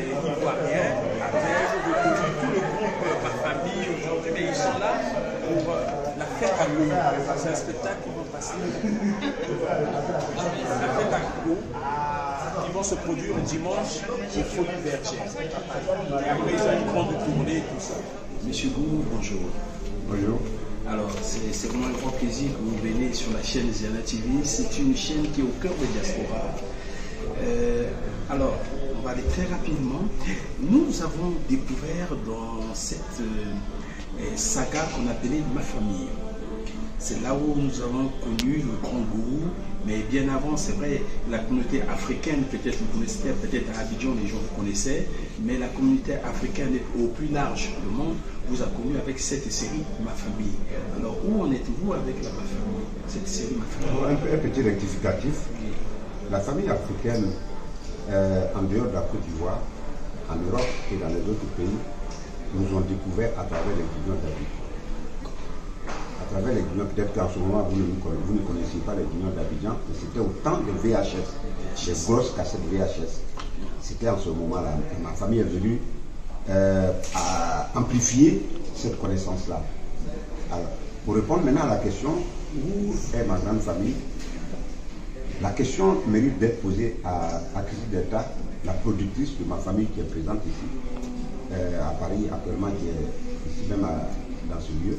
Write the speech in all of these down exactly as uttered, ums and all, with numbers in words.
Ivoiriens, avec tout le groupe, ma famille aujourd'hui, mais ils sont là pour la fête à Go. C'est un spectacle qui va passer. La fête à Go, qui vont se produire dimanche au Faux du Verger. Et après, ils ont une grande tournée et tout ça. Monsieur Gou, bonjour. Bonjour. Alors, c'est vraiment un grand plaisir que vous venez sur la chaîne Ziana T V. C'est une chaîne qui est au cœur de Diaspora. Euh, alors, on va aller très rapidement. Nous avons découvert dans cette euh, saga qu'on appelait Ma Famille. C'est là où nous avons connu le grand gourou, mais bien avant, c'est vrai, la communauté africaine, peut-être vous connaissez, peut-être à Abidjan, les gens vous connaissaient, mais la communauté africaine au plus large du monde vous a connu avec cette série Ma Famille. Alors, où en êtes-vous avec la Ma Famille, cette série Ma Famille? Un, un petit rectificatif. La famille africaine, euh, en dehors de la Côte d'Ivoire, en Europe et dans les autres pays, nous ont découvert à travers les guignons d'Abidjan. À travers les guignons, peut-être qu'en ce moment, vous ne, vous ne connaissiez pas les guignons d'Abidjan, mais c'était au temps de V H S, des grosses cassettes V H S. C'était en ce moment-là. Ma famille est venue euh, à amplifier cette connaissance-là. Alors, pour répondre maintenant à la question, où est ma grande famille? La question mérite d'être posée à, à Christy Delta, la productrice de Ma Famille qui est présente ici, euh, à Paris actuellement, qui est ici même à, dans ce lieu.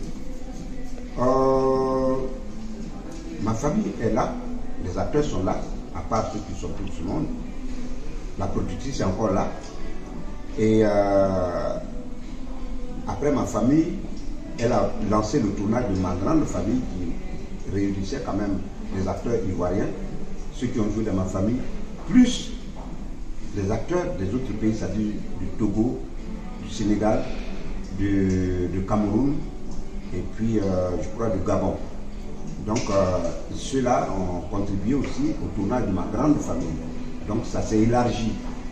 Euh, ma famille est là, les acteurs sont là, à part ceux qui sont tout ce monde. La productrice est encore là. Et euh, après Ma Famille, elle a lancé le tournage de Ma Grande Famille qui réunissait quand même les acteurs ivoiriens, ceux qui ont joué dans Ma Famille, plus les acteurs des autres pays, c'est-à-dire du Togo, du Sénégal, du, du Cameroun, et puis euh, je crois du Gabon. Donc euh, ceux-là ont contribué aussi au tournage de Ma Grande Famille. Donc ça s'est élargi.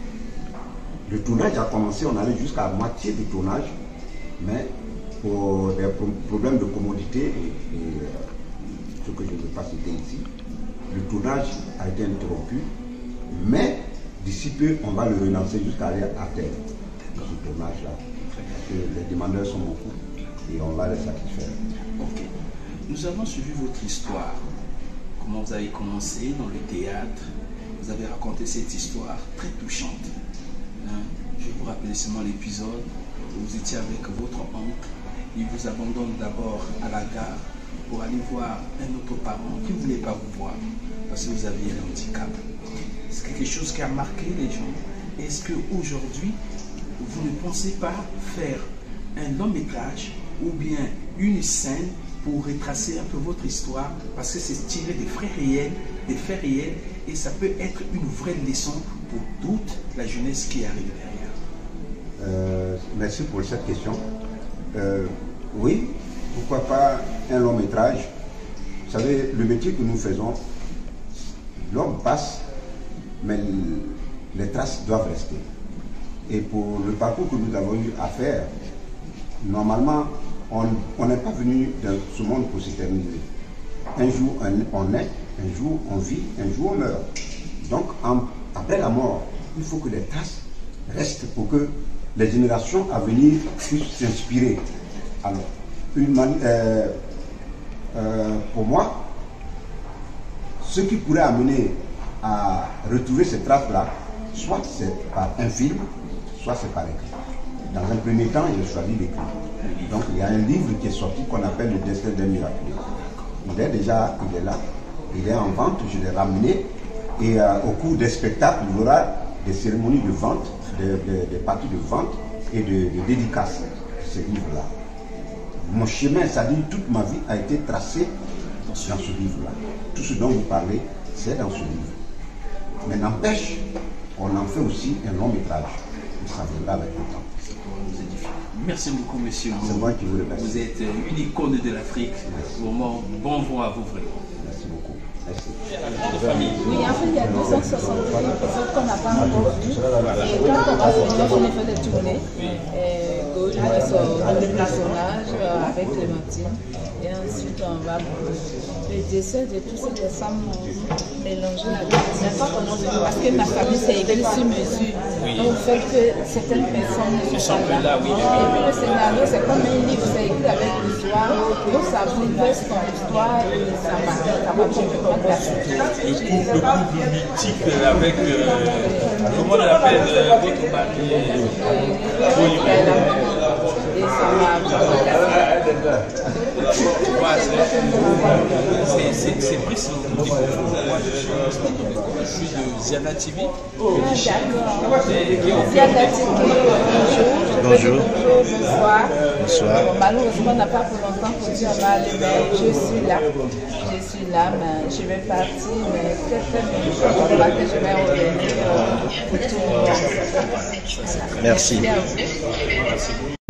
Le tournage a commencé, on allait jusqu'à la moitié du tournage, mais pour des pro problèmes de commodité et, et euh, ce que je ne veux pas citer ici, le tournage a été interrompu, mais d'ici peu, on va le relancer jusqu'à aller à terre, dans ce tournage-là. Parce que les demandeurs sont beaucoup et on va les satisfaire. Ok. Nous avons suivi votre histoire. Comment vous avez commencé dans le théâtre. Vous avez raconté cette histoire très touchante. Hein? Je vous rappelle seulement l'épisode où vous étiez avec votre oncle. Il vous abandonne d'abord à la gare pour aller voir un autre parent qui ne voulait pas vous voir parce que vous aviez un handicap. C'est quelque chose qui a marqué les gens. Est-ce qu'aujourd'hui, vous ne pensez pas faire un long métrage ou bien une scène pour retracer un peu votre histoire, parce que c'est tiré des faits réels, des faits réels, et ça peut être une vraie leçon pour toute la jeunesse qui arrive derrière. Euh, merci pour cette question. Euh, oui, pourquoi pas un long métrage? Vous savez, le métier que nous faisons, l'homme passe, mais les traces doivent rester. Et pour le parcours que nous avons eu à faire, normalement, on n'est pas venu dans ce monde pour s'éterniser. Un jour, on, on est, un jour, on vit, un jour, on meurt. Donc, en, après la mort, il faut que les traces restent pour que les générations à venir puissent s'inspirer. Alors, une euh, euh, pour moi, ce qui pourrait amener à retrouver ces traces-là, soit c'est par un film, soit c'est par écrit. Dans un premier temps, j'ai choisi l'écrit. Donc il y a un livre qui est sorti qu'on appelle Le Destin d'un miraculeux. Il est déjà, il est là, il est en vente, je l'ai ramené. Et euh, au cours des spectacles, il y aura des cérémonies de vente, des, des, des parties de vente et de, de dédicaces de ce livre-là. Mon chemin, c'est-à-dire toute ma vie, a été tracé dans ce livre-là. Tout ce dont vous parlez, c'est dans ce livre. Mais n'empêche, on en fait aussi un long métrage. Ça viendra avec le temps. Merci beaucoup, monsieur. C'est moi qui vous remercie. Vous êtes une icône de l'Afrique. Vraiment, bon vent à vous, vraiment. Merci beaucoup. Merci. La grande famille. Oui, en fait, il y a deux cent soixante-dix épisodes qu'on n'a pas encore vus. Et quand on va finir, on a fait des tournées. Et Nicole, le personnage avec Clémentine. Et ensuite, on va le dessin de toutes ces personnes mélangées avec parce que ma famille c'est écrit sur mesure. Oui. Donc, le fait que certaines personnes ne sont pas là. Oui, oui, oui. Et puis le scénario, c'est comme un livre, c'est écrit avec l'histoire. Donc, ça bouleverse ton histoire et ça marque complètement ta vie. Le couple mythique avec, euh, comment on appelle euh, votre mari oui. Et ça m'a tu vois, c'est pris sur le moi je suis je suis de Ziana T V. Ziana T V, bonjour. Bonjour. Bonsoir. Bonsoir. Bon, malheureusement, on n'a pas pour longtemps pour dire mal, mais je suis là. Je suis là, mais je vais partir, mais très très bientôt. Je crois que je vais revenir pour tout le monde. Merci. Merci à vous.